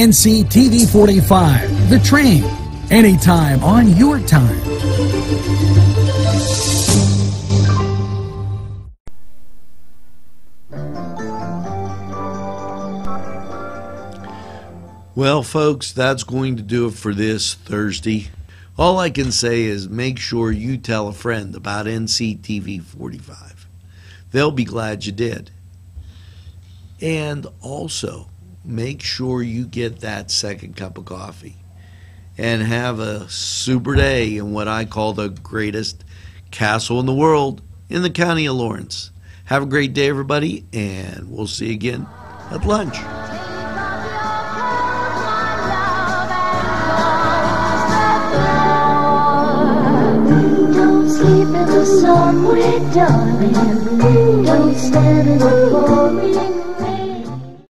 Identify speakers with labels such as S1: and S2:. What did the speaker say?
S1: NCTV45, The Train, anytime on your time.
S2: Well, folks, that's going to do it for this Thursday. All I can say is make sure you tell a friend about NCTV45. They'll be glad you did. And also, make sure you get that second cup of coffee and have a super day in what I call the greatest castle in the world in the county of Lawrence. Have a great day, everybody, and we'll see you again at lunch.
S3: Sleep in the sun, darling. Don't stand in the pouring